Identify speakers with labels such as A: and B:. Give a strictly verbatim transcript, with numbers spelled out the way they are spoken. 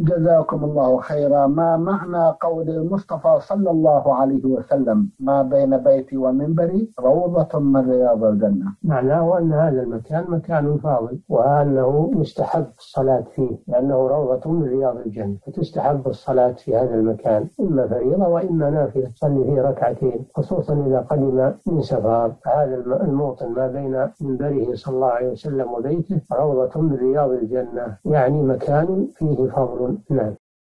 A: جزاكم الله خيرا. ما معنى قول المصطفى صلى الله عليه وسلم: ما بين بيتي ومنبري روضة من رياض الجنة؟
B: معناه أن هذا المكان مكان فاضل، وأنه مستحب الصلاة فيه لأنه روضة من رياض الجنة، فتستحب الصلاة في هذا المكان إما فريضة وإما نافلة، تصلي فيه ركعتين، خصوصا إذا قدم من سفر. هذا الموطن ما بين منبره صلى الله عليه وسلم وبيته روضة من رياض الجنة، يعني مكان فيه فضل. نعم.